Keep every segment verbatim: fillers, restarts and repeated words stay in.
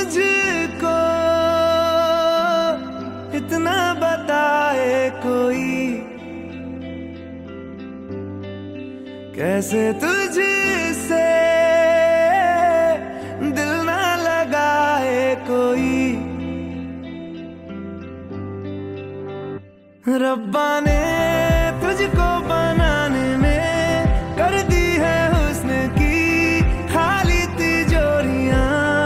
तुझको इतना बताए कोई, कैसे तुझसे दिल ना लगाए कोई। रब्बा ने तुझको बनाने में कर दी है हुस्न की खाली तिजोरियां,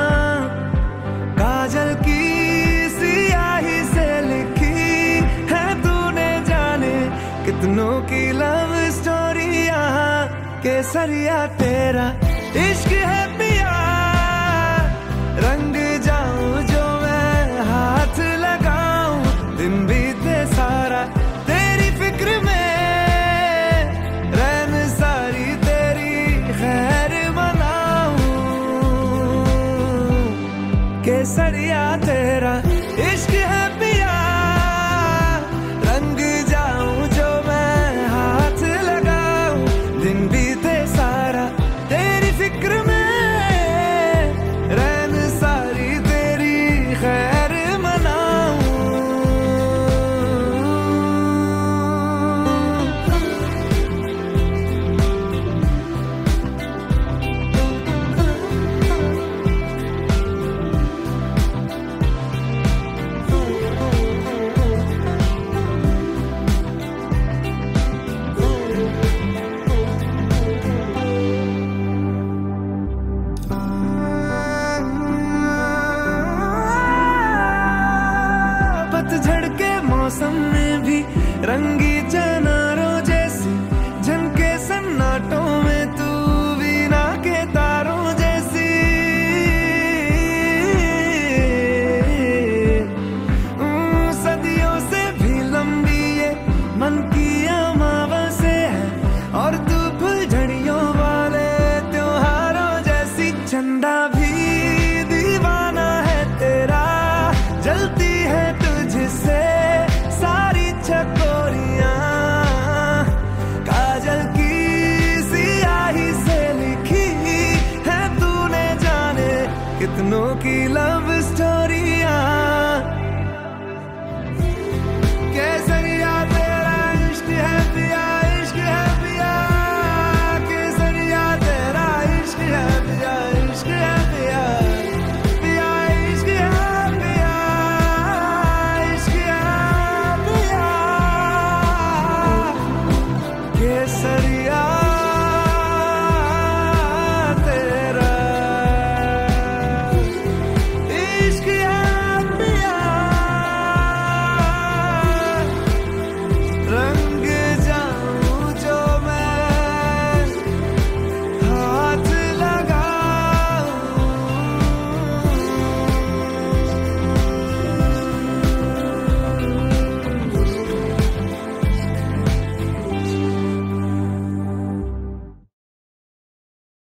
काजल की सियाही से लिखी है तूने जाने कितनों की लव स्टोरियां। केसरिया तेरा इश्क है पिया, रंग जाऊं जो मैं हाथ लगाऊं, दिन बीते सारा तेरी फिक्र में, रैन सारी तेरी खैर मनाऊं। केसरिया तेरा इश्क है पिया, रंग जाऊं जो मैं हाथ लगाऊं, दिन बीते सारा तेरी फिक्र में, रैन सारी तेरी खैर मनाऊं। पतझड़ के मौसम में भी रंगी चनारों जैसी झनके सन्नाटों में, तू वीणा के तारों जैसी। सदियों से भी लंबी ये मन की अमावस्या है, और तू फुलझड़ियों वाले त्योहारों जैसी। चंदा भी दीवाना है तेरा, जलती है तुझसे सारी छक